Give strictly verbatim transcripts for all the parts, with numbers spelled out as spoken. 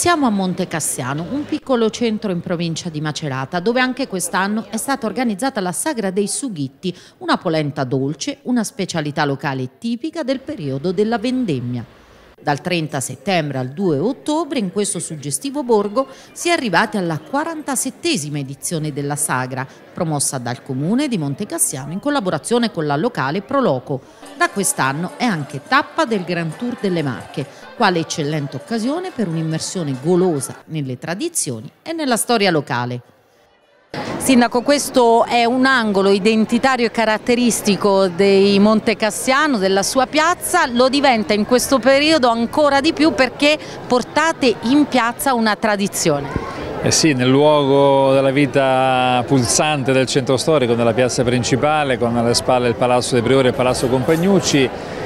Siamo a Monte Cassiano, un piccolo centro in provincia di Macerata, dove anche quest'anno è stata organizzata la Sagra dei Sughitti, una polenta dolce, una specialità locale tipica del periodo della vendemmia. Dal trenta settembre al due ottobre in questo suggestivo borgo si è arrivati alla quarantasettesima edizione della Sagra, promossa dal Comune di Monte Cassiano in collaborazione con la locale Proloco. Da quest'anno è anche tappa del Grand Tour delle Marche, quale eccellente occasione per un'immersione golosa nelle tradizioni e nella storia locale. Sindaco, questo è un angolo identitario e caratteristico di Monte Cassiano, della sua piazza, lo diventa in questo periodo ancora di più perché portate in piazza una tradizione. Eh sì, nel luogo della vita pulsante del centro storico, nella piazza principale, con alle spalle il Palazzo dei Priori e il Palazzo Compagnucci,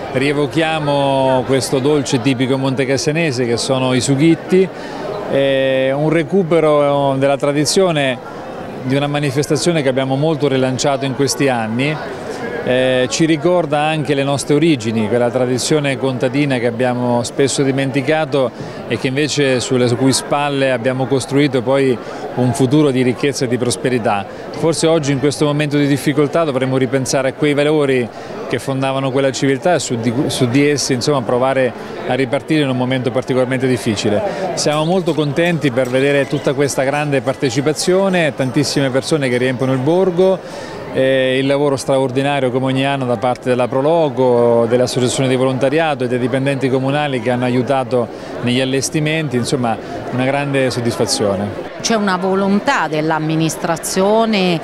rievochiamo questo dolce tipico montecassianese che sono i sughitti, eh, un recupero della tradizione di una manifestazione che abbiamo molto rilanciato in questi anni, eh, ci ricorda anche le nostre origini, quella tradizione contadina che abbiamo spesso dimenticato e che invece sulle cui spalle abbiamo costruito poi un futuro di ricchezza e di prosperità. Forse oggi in questo momento di difficoltà dovremmo ripensare a quei valori che fondavano quella civiltà e su di, su di essi insomma, provare a ripartire in un momento particolarmente difficile. Siamo molto contenti per vedere tutta questa grande partecipazione, tantissime persone che riempiono il borgo, eh, il lavoro straordinario come ogni anno da parte della Proloco, delle associazioni di volontariato e dei dipendenti comunali che hanno aiutato negli allestimenti, insomma una grande soddisfazione. C'è una volontà dell'amministrazione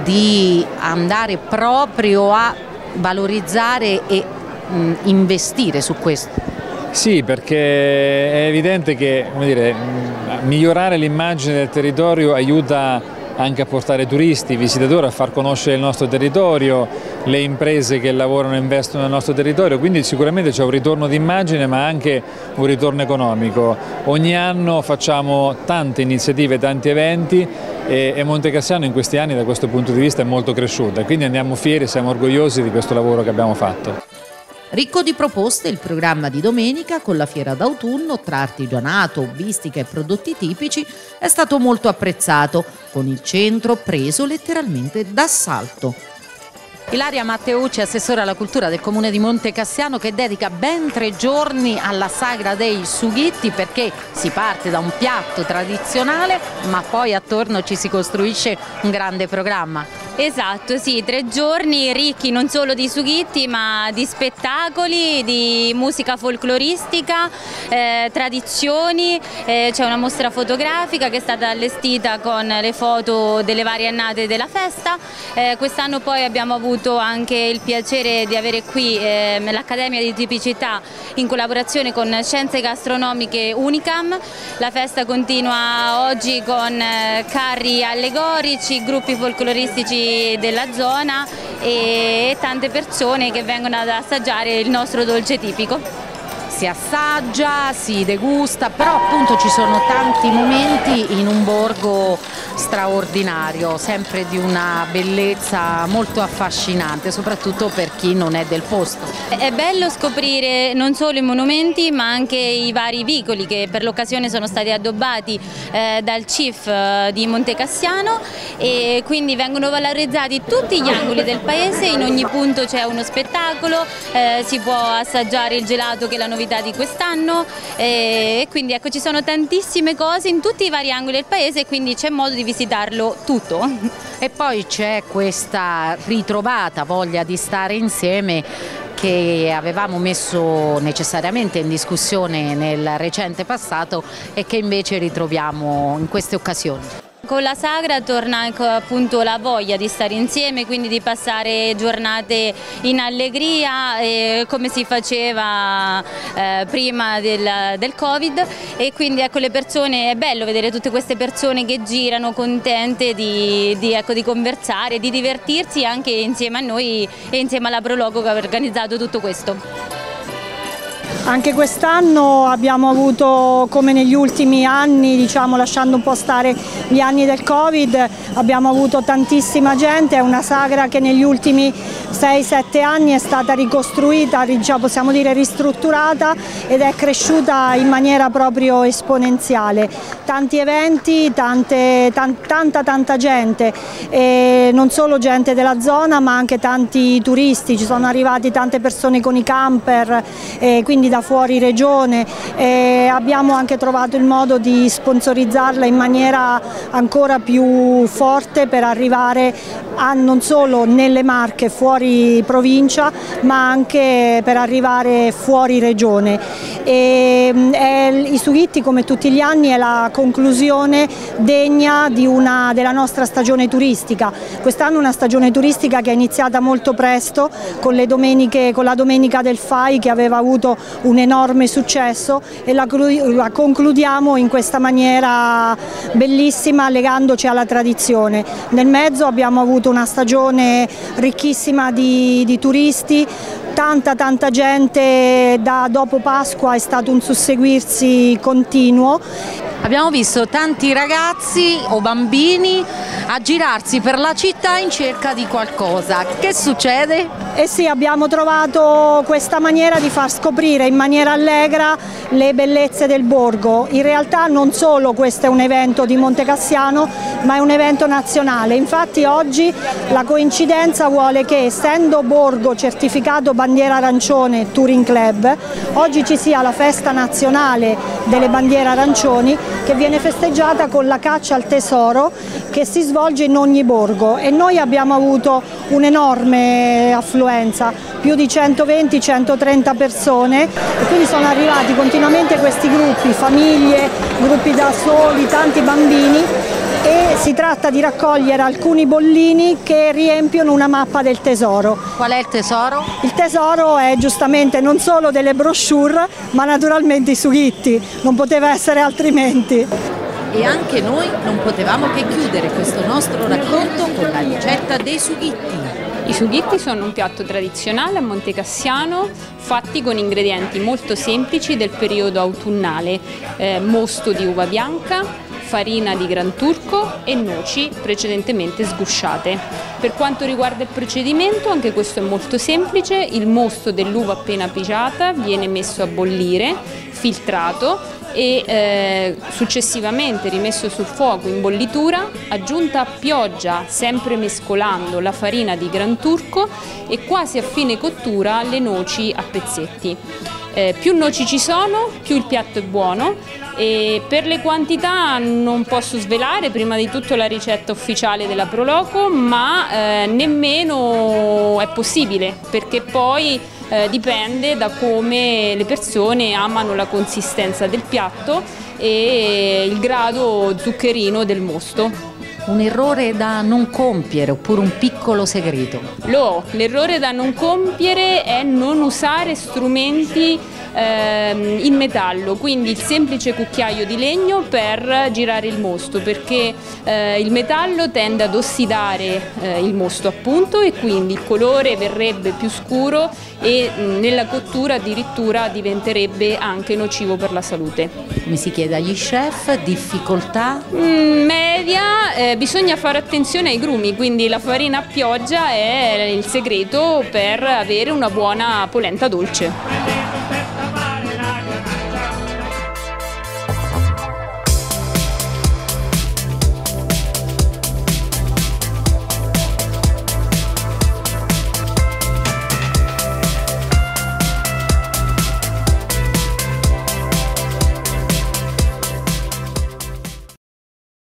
di andare proprio a valorizzare e mh, investire su questo? Sì, perché è evidente che come dire, migliorare l'immagine del territorio aiuta anche a portare turisti, visitatori, a far conoscere il nostro territorio, le imprese che lavorano e investono nel nostro territorio, quindi sicuramente c'è un ritorno di immagine ma anche un ritorno economico. Ogni anno facciamo tante iniziative, tanti eventi e, e Monte Cassiano in questi anni da questo punto di vista è molto cresciuta, quindi andiamo fieri, siamo orgogliosi di questo lavoro che abbiamo fatto. Ricco di proposte il programma di domenica con la fiera d'autunno tra artigianato, hobbistica e prodotti tipici è stato molto apprezzato, con il centro preso letteralmente d'assalto. Ilaria Matteucci, assessore alla cultura del Comune di Monte Cassiano, che dedica ben tre giorni alla Sagra dei Sughitti perché si parte da un piatto tradizionale ma poi attorno ci si costruisce un grande programma. Esatto, sì, tre giorni ricchi non solo di sughitti ma di spettacoli, di musica folcloristica, eh, tradizioni, eh, c'è una mostra fotografica che è stata allestita con le foto delle varie annate della festa, eh, quest'anno poi abbiamo avuto anche il piacere di avere qui eh, l'Accademia di Tipicità in collaborazione con Scienze Gastronomiche Unicam. La festa continua oggi con eh, carri allegorici, gruppi folcloristici della zona e tante persone che vengono ad assaggiare il nostro dolce tipico. Si assaggia, si degusta, però appunto ci sono tanti momenti in un borgo straordinario, sempre di una bellezza molto affascinante, soprattutto per chi non è del posto. È bello scoprire non solo i monumenti ma anche i vari vicoli che per l'occasione sono stati addobbati eh, dal C I F di Monte Cassiano e quindi vengono valorizzati tutti gli angoli del paese, in ogni punto c'è uno spettacolo, eh, si può assaggiare il gelato che è la novità di quest'anno e quindi ecco ci sono tantissime cose in tutti i vari angoli del paese e quindi c'è modo di visitarlo tutto. E poi c'è questa ritrovata voglia di stare insieme che avevamo messo necessariamente in discussione nel recente passato e che invece ritroviamo in queste occasioni. Con la Sagra torna appunto la voglia di stare insieme, quindi di passare giornate in allegria eh, come si faceva eh, prima del, del Covid e quindi ecco le persone, è bello vedere tutte queste persone che girano contente di, di, ecco, di conversare, di divertirsi anche insieme a noi e insieme alla Proloco che ha organizzato tutto questo. Anche quest'anno abbiamo avuto, come negli ultimi anni, diciamo, lasciando un po' stare gli anni del Covid, abbiamo avuto tantissima gente. È una sagra che negli ultimi sei sette anni è stata ricostruita, diciamo, possiamo dire ristrutturata, ed è cresciuta in maniera proprio esponenziale. Tanti eventi, tante, tan, tanta tanta gente, e non solo gente della zona ma anche tanti turisti, ci sono arrivati tante persone con i camper, eh, quindi da fuori regione. Eh, abbiamo anche trovato il modo di sponsorizzarla in maniera ancora più forte per arrivare a non solo nelle Marche, fuori provincia, ma anche per arrivare fuori regione. E, eh, i Sughitti, come tutti gli anni, è la conclusione degna di una, della nostra stagione turistica. Quest'anno una stagione turistica che è iniziata molto presto con, le domeniche, con la Domenica del Fai, che aveva avuto un enorme successo, e la, la concludiamo in questa maniera bellissima, legandoci alla tradizione. Nel mezzo abbiamo avuto una stagione ricchissima di, di turisti, tanta tanta gente. Da dopo Pasqua è stato un susseguirsi continuo. Abbiamo visto tanti ragazzi o bambini a girarsi per la città in cerca di qualcosa. Che succede? Eh sì, abbiamo trovato questa maniera di far scoprire in maniera allegra le bellezze del borgo. In realtà non solo questo è un evento di Montecassiano, ma è un evento nazionale. Infatti oggi la coincidenza vuole che, essendo borgo certificato bandiera arancione Touring Club, oggi ci sia la festa nazionale delle bandiere arancioni, che viene festeggiata con la caccia al tesoro che si svolge in ogni borgo, e noi abbiamo avuto un'enorme affluenza, più di centoventi centotrenta persone, e quindi sono arrivati continuamente questi gruppi, famiglie, gruppi da soli, tanti bambini, e si tratta di raccogliere alcuni bollini che riempiono una mappa del tesoro. Qual è il tesoro? Il tesoro è giustamente non solo delle brochure, ma naturalmente i sughitti, non poteva essere altrimenti. E anche noi non potevamo che chiudere questo nostro racconto con la ricetta dei sughitti. I sughitti sono un piatto tradizionale a Montecassiano, fatti con ingredienti molto semplici del periodo autunnale: eh, mosto di uva bianca, farina di Granturco e noci precedentemente sgusciate. Per quanto riguarda il procedimento, anche questo è molto semplice. Il mosto dell'uva appena pigiata viene messo a bollire, filtrato e eh, successivamente rimesso sul fuoco in bollitura, aggiunta a pioggia, sempre mescolando la farina di Granturco, e quasi a fine cottura le noci a pezzetti. Eh, più noci ci sono, più il piatto è buono. E per le quantità non posso svelare prima di tutto la ricetta ufficiale della Proloco, ma eh, nemmeno è possibile, perché poi eh, dipende da come le persone amano la consistenza del piatto e il grado zuccherino del mosto. Un errore da non compiere, oppure un piccolo segreto? Lo, l'errore da non compiere è non usare strumenti ehm, in metallo, quindi il semplice cucchiaio di legno per girare il mosto, perché eh, il metallo tende ad ossidare eh, il mosto, appunto, e quindi il colore verrebbe più scuro e mh, nella cottura addirittura diventerebbe anche nocivo per la salute. Mi si chiede agli chef, difficoltà? Mm, media, eh, bisogna fare attenzione ai grumi, quindi la farina a pioggia è il segreto per avere una buona polenta dolce.